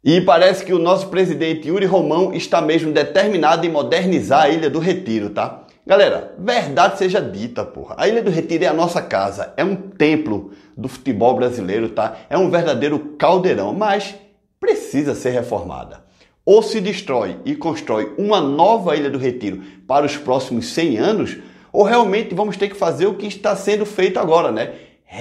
E parece que o nosso presidente Yuri Romão está mesmo determinado em modernizar a Ilha do Retiro, tá? Galera, verdade seja dita, porra. A Ilha do Retiro é a nossa casa, é um templo do futebol brasileiro, tá? É um verdadeiro caldeirão, mas precisa ser reformada. Ou se destrói e constrói uma nova Ilha do Retiro para os próximos 100 anos, ou realmente vamos ter que fazer o que está sendo feito agora, né?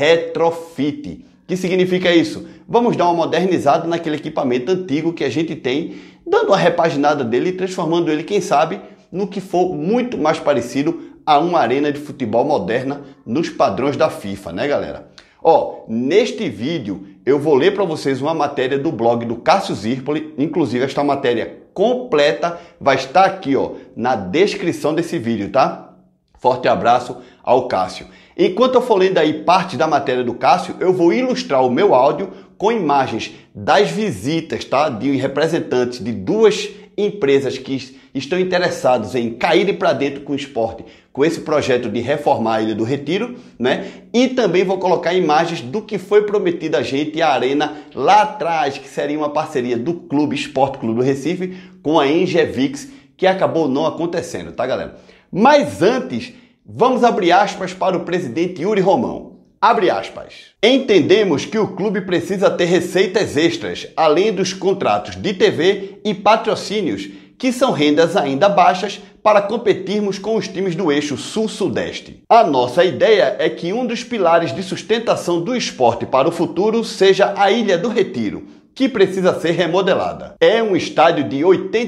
Retrofit. O que significa isso? Vamos dar uma modernizada naquele equipamento antigo que a gente tem, dando uma repaginada dele e transformando ele, quem sabe, no que for muito mais parecido a uma arena de futebol moderna nos padrões da FIFA, né, galera? Ó, neste vídeo eu vou ler para vocês uma matéria do blog do Cássio Zirpoli, inclusive esta matéria completa vai estar aqui, ó, na descrição desse vídeo, tá? Forte abraço ao Cássio. Enquanto eu for lendo aí parte da matéria do Cássio, eu vou ilustrar o meu áudio com imagens das visitas, tá? De representantes de duas empresas que estão interessados em caírem para dentro com o esporte, com esse projeto de reformar a Ilha do Retiro, né? E também vou colocar imagens do que foi prometido a gente, a Arena lá atrás, que seria uma parceria do Clube Esporte Clube do Recife com a Engevix, que acabou não acontecendo, tá, galera? Mas antes, vamos abrir aspas para o presidente Yuri Romão. Abre aspas. Entendemos que o clube precisa ter receitas extras, além dos contratos de TV e patrocínios, que são rendas ainda baixas para competirmos com os times do eixo sul-sudeste. A nossa ideia é que um dos pilares de sustentação do esporte para o futuro seja a Ilha do Retiro, que precisa ser remodelada. É um estádio de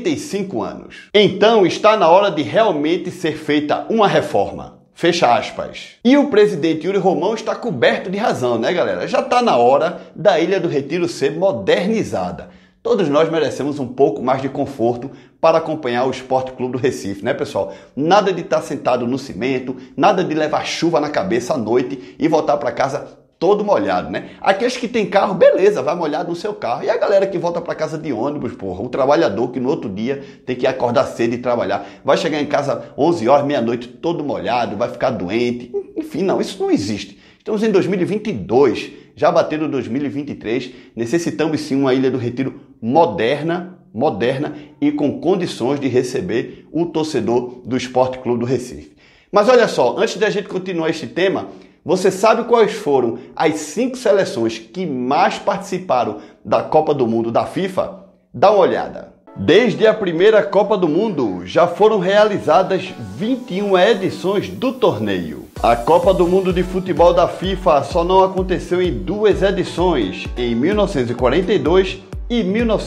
85 anos. Então está na hora de realmente ser feita uma reforma. Fecha aspas. E o presidente Yuri Romão está coberto de razão, né, galera? Já está na hora da Ilha do Retiro ser modernizada. Todos nós merecemos um pouco mais de conforto para acompanhar o Esporte Clube do Recife, né, pessoal? Nada de estar sentado no cimento, nada de levar chuva na cabeça à noite e voltar para casa todo molhado, né? Aqueles que tem carro, beleza, vai molhado no seu carro. E a galera que volta para casa de ônibus, porra, o trabalhador que no outro dia tem que acordar cedo e trabalhar, vai chegar em casa 11 horas, meia-noite, todo molhado, vai ficar doente. Enfim, não, isso não existe. Estamos em 2022, já batendo 2023, necessitamos sim uma Ilha do Retiro moderna e com condições de receber o torcedor do Esporte Clube do Recife. Mas olha só, antes da gente continuar este tema, você sabe quais foram as 5 seleções que mais participaram da Copa do Mundo da FIFA? Dá uma olhada. Desde a primeira Copa do Mundo, já foram realizadas 21 edições do torneio. A Copa do Mundo de Futebol da FIFA só não aconteceu em 2 edições, em 1942 e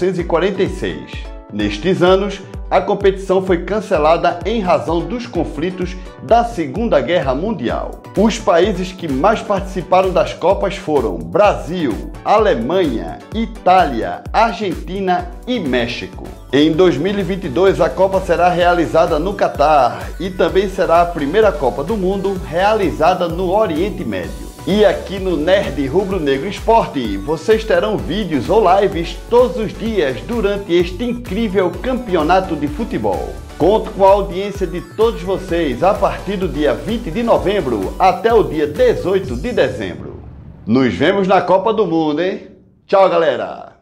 1946. Nestes anos, a competição foi cancelada em razão dos conflitos da Segunda Guerra Mundial. Os países que mais participaram das Copas foram Brasil, Alemanha, Itália, Argentina e México. Em 2022, a Copa será realizada no Catar e também será a primeira Copa do Mundo realizada no Oriente Médio. E aqui no Nerd Rubro Negro Esporte, vocês terão vídeos ou lives todos os dias durante este incrível campeonato de futebol. Conto com a audiência de todos vocês a partir do dia 20 de novembro até o dia 18 de dezembro. Nos vemos na Copa do Mundo, hein? Tchau, galera!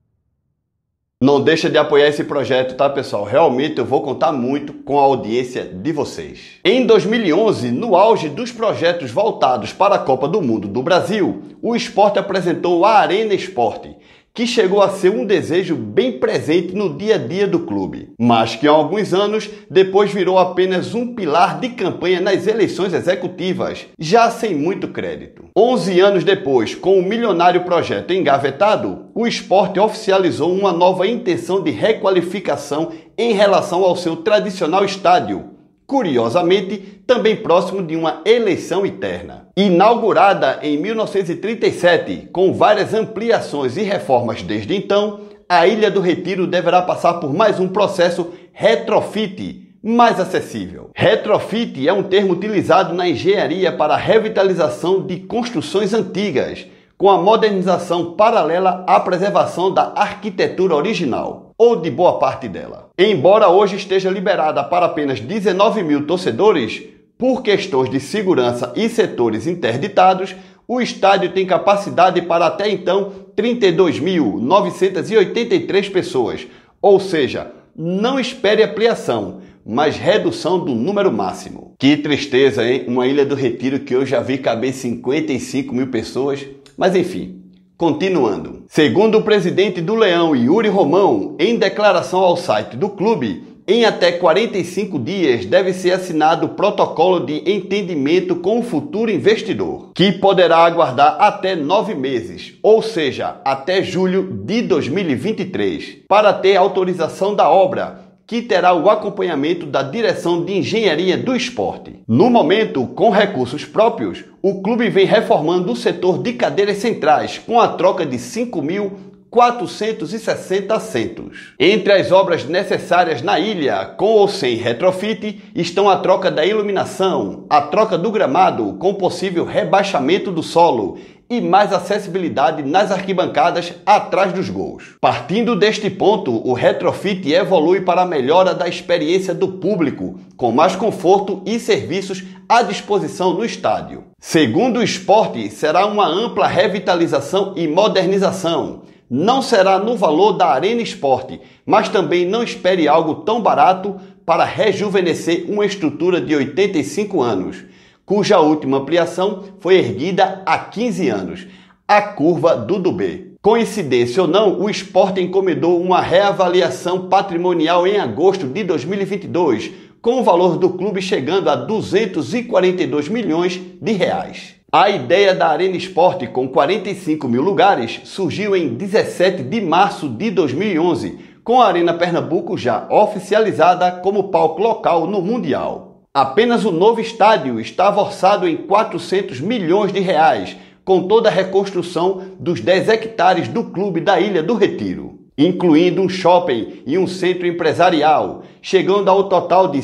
Não deixa de apoiar esse projeto, tá, pessoal? Realmente eu vou contar muito com a audiência de vocês. Em 2011, no auge dos projetos voltados para a Copa do Mundo do Brasil, o esporte apresentou a Arena Esporte, que chegou a ser um desejo bem presente no dia a dia do clube, mas que há alguns anos depois virou apenas um pilar de campanha nas eleições executivas, já sem muito crédito. 11 anos depois, com o milionário projeto engavetado, o esporte oficializou uma nova intenção de requalificação em relação ao seu tradicional estádio, curiosamente, também próximo de uma eleição interna. Inaugurada em 1937, com várias ampliações e reformas desde então, a Ilha do Retiro deverá passar por mais um processo retrofit mais acessível. Retrofit é um termo utilizado na engenharia para a revitalização de construções antigas, com a modernização paralela à preservação da arquitetura original, ou de boa parte dela. Embora hoje esteja liberada para apenas 19 mil torcedores, por questões de segurança e setores interditados, o estádio tem capacidade para até então 32.983 pessoas, ou seja, não espere ampliação, mas redução do número máximo. Que tristeza, hein? Uma Ilha do Retiro que eu já vi caber 55 mil pessoas, mas enfim, continuando. Segundo o presidente do Leão, Yuri Romão, em declaração ao site do clube, em até 45 dias deve ser assinado o protocolo de entendimento com o futuro investidor, que poderá aguardar até 9 meses, ou seja, até julho de 2023, para ter autorização da obra, que terá o acompanhamento da Direção de Engenharia do Esporte. No momento, com recursos próprios, o clube vem reformando o setor de cadeiras centrais, com a troca de 5.460 assentos. Entre as obras necessárias na ilha, com ou sem retrofit, estão a troca da iluminação, a troca do gramado com possível rebaixamento do solo e mais acessibilidade nas arquibancadas atrás dos gols. Partindo deste ponto, o retrofit evolui para a melhora da experiência do público, com mais conforto e serviços à disposição no estádio. Segundo o esporte, será uma ampla revitalização e modernização. Não será no valor da Arena Esporte, mas também não espere algo tão barato para rejuvenescer uma estrutura de 85 anos, cuja última ampliação foi erguida há 15 anos, a curva do Dubê. Coincidência ou não, o Sport encomendou uma reavaliação patrimonial em agosto de 2022, com o valor do clube chegando a 242 milhões de reais. A ideia da Arena Esporte, com 45 mil lugares, surgiu em 17 de março de 2011, com a Arena Pernambuco já oficializada como palco local no Mundial. Apenas o novo estádio estava orçado em 400 milhões de reais, com toda a reconstrução dos 10 hectares do clube da Ilha do Retiro, incluindo um shopping e um centro empresarial, chegando ao total de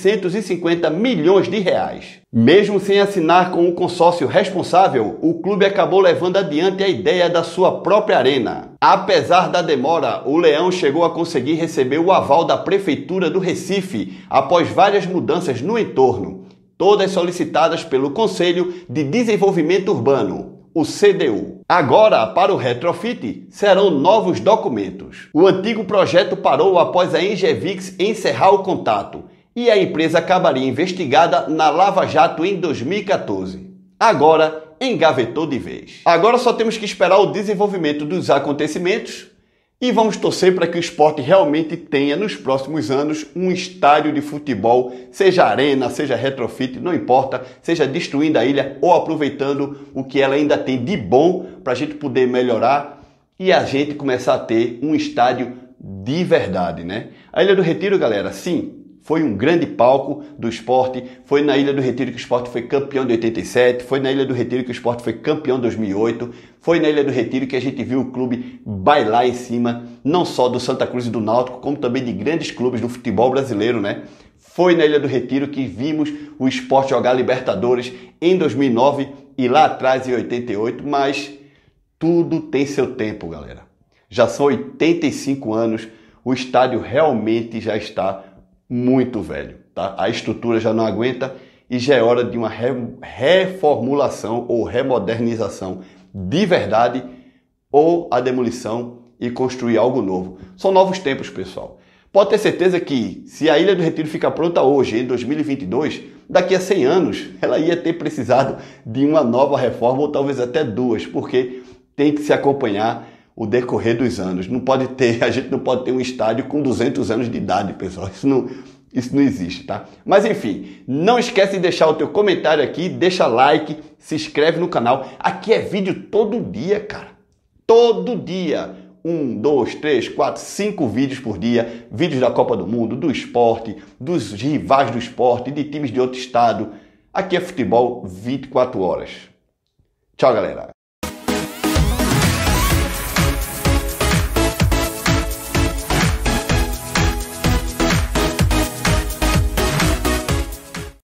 750 milhões de reais. Mesmo sem assinar com o consórcio responsável, o clube acabou levando adiante a ideia da sua própria arena. Apesar da demora, o Leão chegou a conseguir receber o aval da Prefeitura do Recife após várias mudanças no entorno, todas solicitadas pelo Conselho de Desenvolvimento Urbano, o CDU. Agora, para o retrofit, serão novos documentos. O antigo projeto parou após a Engevix encerrar o contato e a empresa acabaria investigada na Lava Jato em 2014. Agora, engavetou de vez. Agora só temos que esperar o desenvolvimento dos acontecimentos e vamos torcer para que o esporte realmente tenha nos próximos anos um estádio de futebol, seja arena, seja retrofit, não importa, seja destruindo a ilha ou aproveitando o que ela ainda tem de bom para a gente poder melhorar e a gente começar a ter um estádio de verdade, né? A Ilha do Retiro, galera, sim, foi um grande palco do esporte, foi na Ilha do Retiro que o esporte foi campeão de 87, foi na Ilha do Retiro que o esporte foi campeão de 2008, foi na Ilha do Retiro que a gente viu o clube bailar em cima, não só do Santa Cruz e do Náutico, como também de grandes clubes do futebol brasileiro, né? Foi na Ilha do Retiro que vimos o esporte jogar Libertadores em 2009 e lá atrás em 88, mas tudo tem seu tempo, galera. Já são 85 anos, o estádio realmente já está muito velho, tá? A estrutura já não aguenta e já é hora de uma reformulação ou remodernização de verdade ou a demolição e construir algo novo. São novos tempos, pessoal. Pode ter certeza que se a Ilha do Retiro ficar pronta hoje, em 2022, daqui a 100 anos, ela ia ter precisado de uma nova reforma ou talvez até duas, porque tem que se acompanhar o decorrer dos anos. A gente não pode ter um estádio com 200 anos de idade, pessoal. Isso não existe, tá? Mas enfim, não esquece de deixar o teu comentário aqui, deixa like, se inscreve no canal. Aqui é vídeo todo dia, cara. Todo dia. 1, 2, 3, 4, 5 vídeos por dia. Vídeos da Copa do Mundo, do esporte, dos rivais do esporte, de times de outro estado. Aqui é futebol 24 horas. Tchau, galera.